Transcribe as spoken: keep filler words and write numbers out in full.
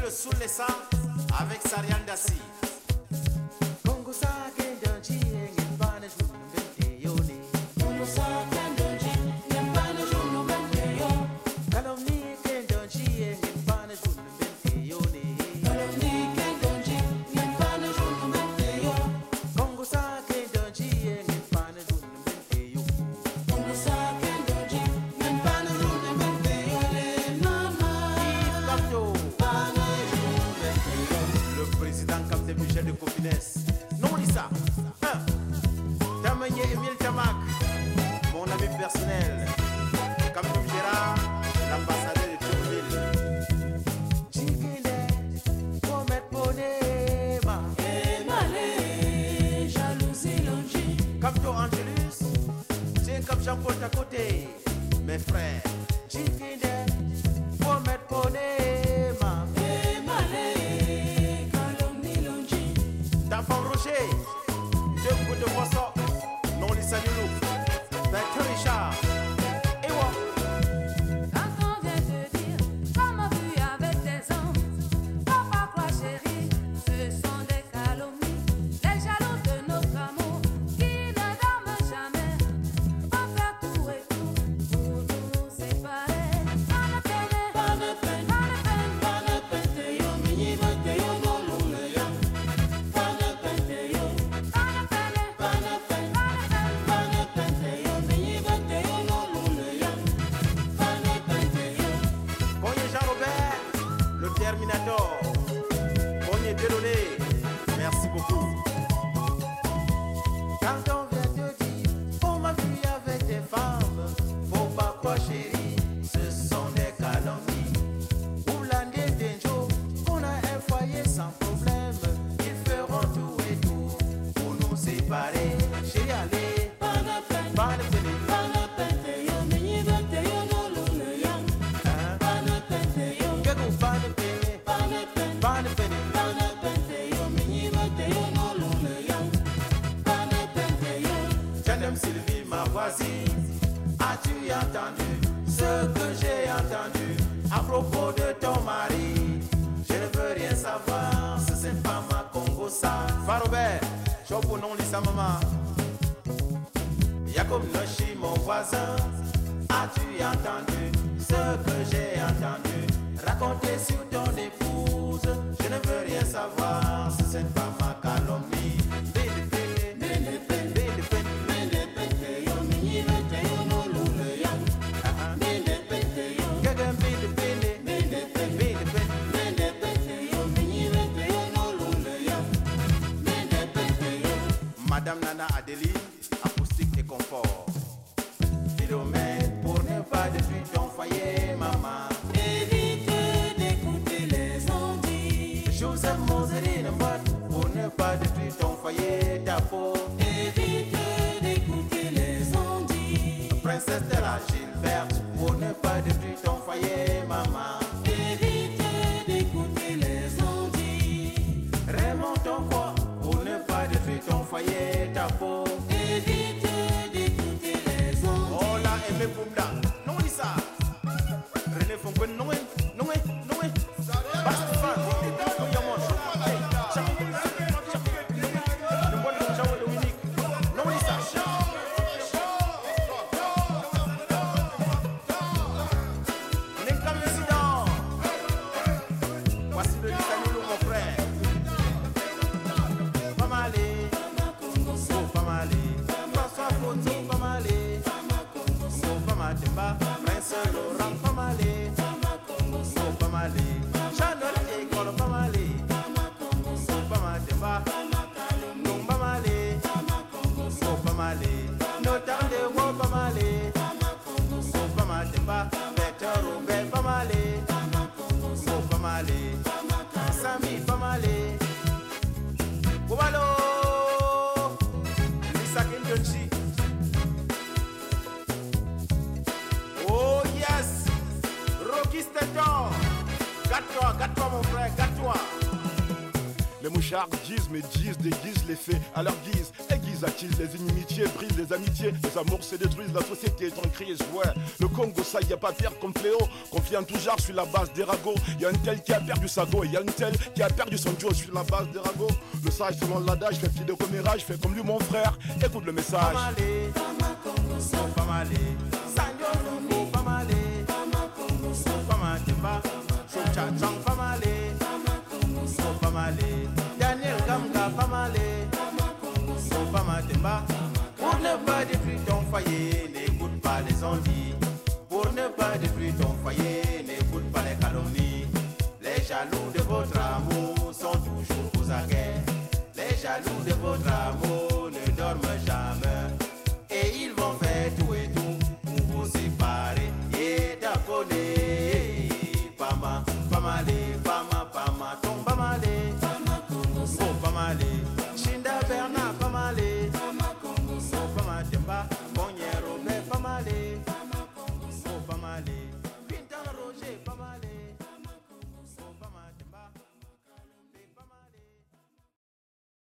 le soul les sangs avec Sarian Dassi. Congo sa kendonji ngempane junu mbente yone. Congo sa kendonji ngempane junu mbente yo. Kalomni kendonji ngempane junu mbente yone. Kalomni kendonji ngempane junu mbente yo. Congo sa kendonji ngempane junu mbente yo. Congo sa kendonji ngempane junu mbente yo le mama. Yves Capto, pane junu mbente yo. Le président Captain Michel de Copines. Non, dis ça. Un. Tamagné Emile Tamak, mon ami personnel. Captain Gérard, l'ambassadeur de Tourville. Chikine, promet ponema. Emale, jalousie longi. Captain Angelus, tiens comme Jean-Paul à côté. Mes frères. Chikine, promet ponema. Emale, calomnie longi. D'enfant Roger, deux coups de poisson. Non, les saluts. Bertrand Richard. Et moi. Quand on vient te dire, comme vu avec tes hommes, faut pas croire chérie, ce sont des calomnies. Les jaloux de notre amour, qui ne dorment jamais, vont faire tout et tout pour nous séparer. Pas de peine, pas de peine, pas de peine, pas de peine, te yo, mini, te yo, no lule ya. Pas de peine, te yo, pas de peine, pas de peine, pas de peine, pas de peine, te yo, mini, te yo, no lule ya. Pas de peine, te yo. Bonnier Jean-Robert, le Terminator. Bonnier Delaunay, merci beaucoup. Quand on vient te dire, on m'a vu avec des femmes, faut pas croire chérie, ce sont des calomnies. Oulandé Denjo, on a un foyer sans problème, ils feront tout et tout pour nous séparer. Chérie, allez, Pas de peine, pas de peine, pas de peine, te yo, mini, te yo, no lule ya. hein? Pas de peine, te yo, Que vous pas de peine, pas de peine, pas de peine, pas de peine, te yo, mini, te yo, no lule ya. Pas de peine, te yo. Madame Sylvie, ma voisine, as-tu entendu ce que j'ai entendu à propos de ton mari? Je ne veux rien savoir, ce c'est pas ma Congo ça. Farobert, Chopo non Lisa Maman. Jacob Nochi, mon voisin, as-tu entendu ce que j'ai entendu raconter sur ton épouse? Je ne veux rien savoir, ce c'est pas ma calomnie. Bene, bene, bene, bene, bene, bene. Mende pente yo, mini, te yo, no lule ya. Mende pente yo, Gaga, bene, bene, mende pente, bene, bene. mende pente yo, mini, te yo, no lule ya. Mende pente yo. Madame Nana Adélie, acoustique et confort. Philomène, pour ne pas détruire ton foyer, maman. Évitez d'écouter les ondits. Joseph Moserine, pour ne pas détruire ton foyer, ta peau. Évitez d'écouter les ondits. Princesse de la Gilberte, pour ne pas détruire ton foyer, maman. Évitez d'écouter les ondits. Raymond ton corps, pour ne pas détruire ton foyer, ta peau. Évitez d'écouter les ondits. Oh là, Aimé Boumda, non Lisa. René Fonquen, non, non, non, Bastefan, non, Yamon. Hey, Chap, Chap, le bon de Jean Dominique, non Lisa. N'Enkam Président. Voici le Lisanilo, mon frère. Pas malé, Oh, pas mal. François Photo, pas malé. Oh, pas mal. Prince Laurent, pas malé. Oh, pas mal. Jean-Noël École, pas malé. Oh, pas mal. Non, pas malé. Oh, pas mal. Notam de Wo, pas malé. Oh, pas mal. Victor Robert, pas malé. Oh, pas mal. Samy, pas malé. Kobalo Lisa Kendonji. Oh yes, Rocky Stanton. Gâte-toi, gâte-toi mon frère, gâte-toi. Les mouchards disent, mais disent, déguisent les faits à leur guise, aiguisent Ils attisent les inimitiés, brisent les amitiés. Les amours se détruisent, la société est en crise. Ouais, le Congo, ça y a pas pire comme fléau. Conflit en tout genre sur la base des ragots. Y a un tel qui a perdu sa go, et y a un tel qui a perdu son Joe sur la base des ragots. Le sage selon l'adage, fait petit de commérage, fais comme lui mon frère. Écoute le message. Pamalé, Pamalé, Sanyo, Pamalé, Pamatemba, Chouchachang, Pamalé, Pamalé, Daniel Gamga, Pamalé, Pamatemba. Pour ne pas détruire ton foyer, n'écoute pas les envies. Pour ne pas détruire ton foyer, n'écoute pas les calomnies. Les jaloux de votre amour sont toujours aux aguets. Les jaloux de votre amour